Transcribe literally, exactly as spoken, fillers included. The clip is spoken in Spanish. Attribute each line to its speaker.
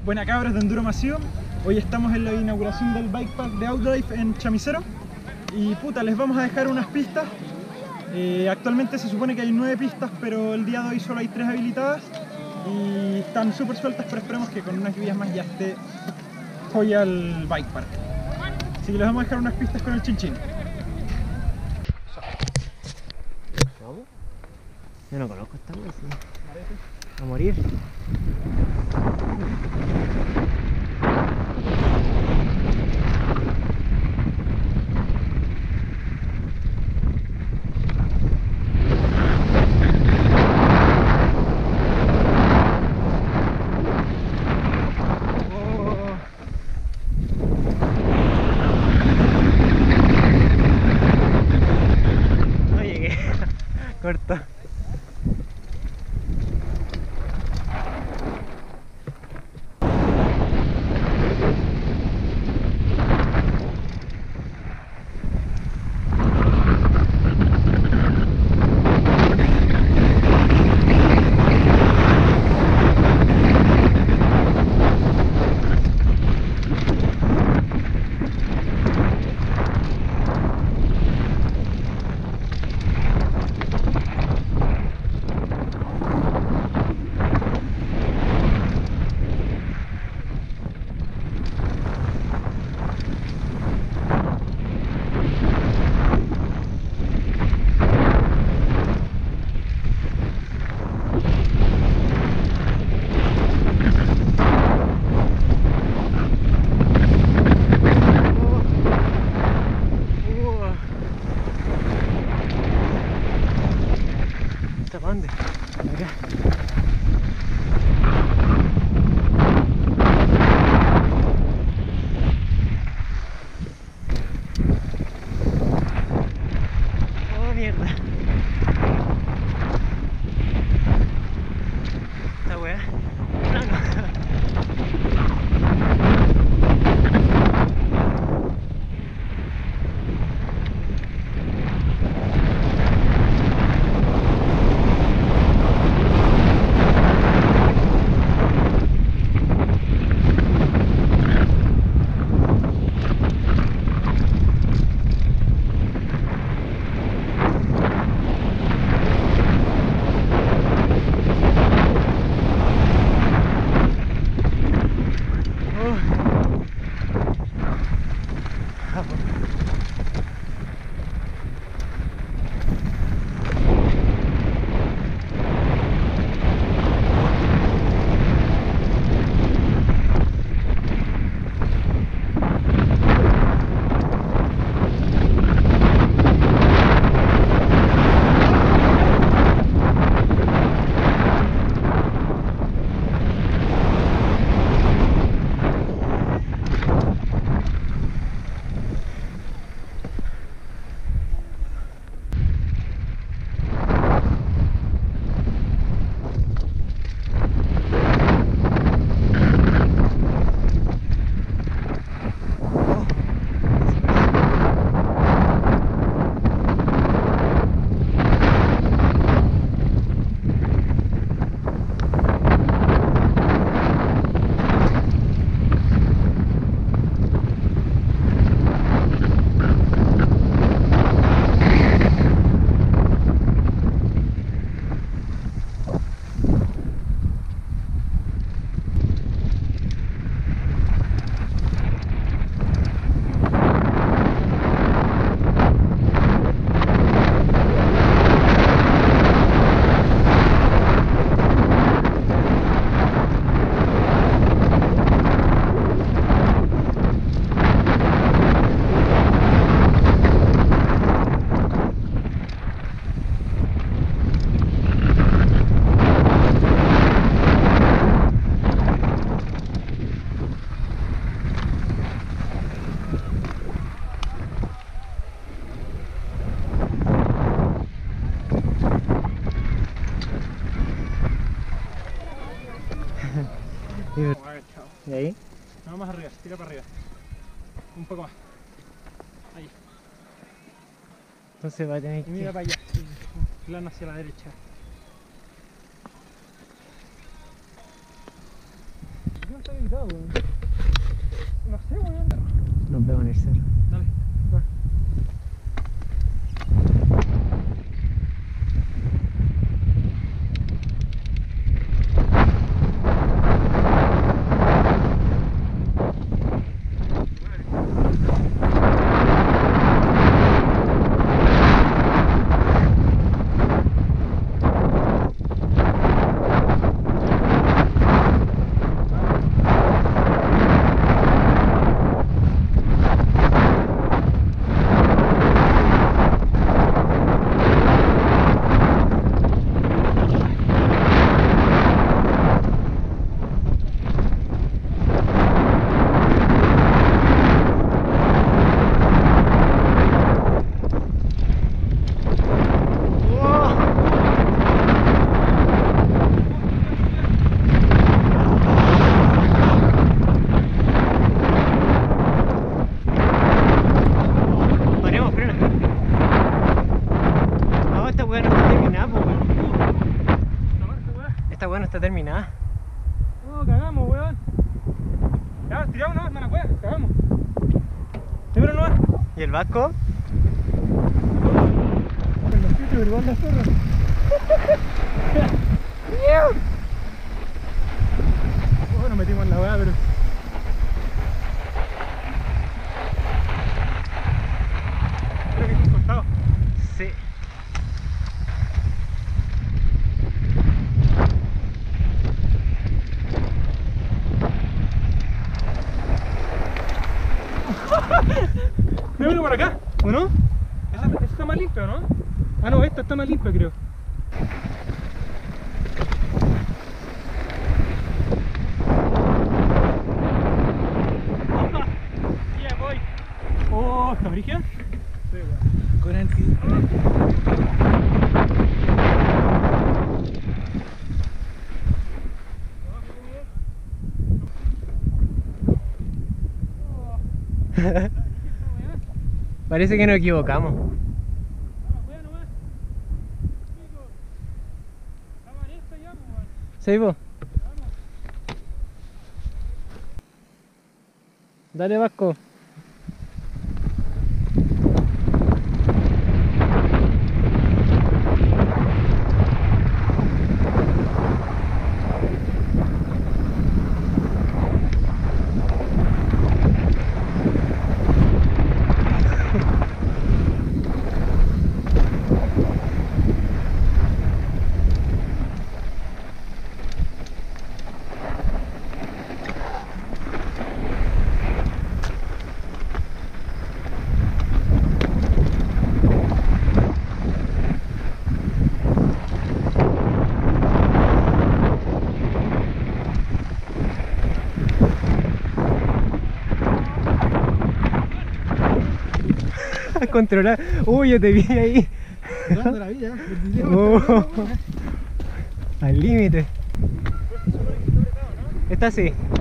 Speaker 1: Buena cabras de Enduro Masivo. Hoy estamos en la inauguración del Bike Park de Outdrive en Chamisero. Y puta, les vamos a dejar unas pistas. Eh, actualmente se supone que hay nueve pistas, pero el día de hoy solo hay tres habilitadas. Y están súper sueltas, pero esperemos que con unas lluvias más ya esté joya el Bike Park. Así que les vamos a dejar unas pistas con el chinchín.
Speaker 2: Yo no conozco esta wea, sí. A morir. No llegué. Corto. ¿Dónde? Acá. Oh, mierda. Esta weá. Plano. ¿Y ahí?
Speaker 1: No, más arriba, tira para arriba. Un poco más. Ahí.
Speaker 2: Entonces va a tener
Speaker 1: Y
Speaker 2: que...
Speaker 1: mira para allá. Plano hacia la derecha. No, está bien. complicado, weón. No sé, weón.
Speaker 2: Nos vemos en el cerro.
Speaker 1: Dale, va.
Speaker 2: Esta weá no está terminada.
Speaker 1: No, cagamos, weón. Ya, tiramos nomás, mala weá, cagamos. Primero nomás.
Speaker 2: ¿Y el vasco?
Speaker 1: Con los pitos, pero van las zorras. Oh, nos metimos en la weá, pero... Creo que es un costado.
Speaker 2: Sí.
Speaker 1: Me vengo por acá, ¿o no? Esa, esa está más limpia, ¿no? Ah, no, esta está más limpia, creo. Yeah, voy. Oh, ¿está brígida? Sí, weón. Con anti.
Speaker 2: Parece que nos equivocamos. ¿Sí, vos? Dale, Vasco. Controlar. Uy, yo te vi ahí.
Speaker 1: Dando la vida,
Speaker 2: Oh, al límite. Esta sí.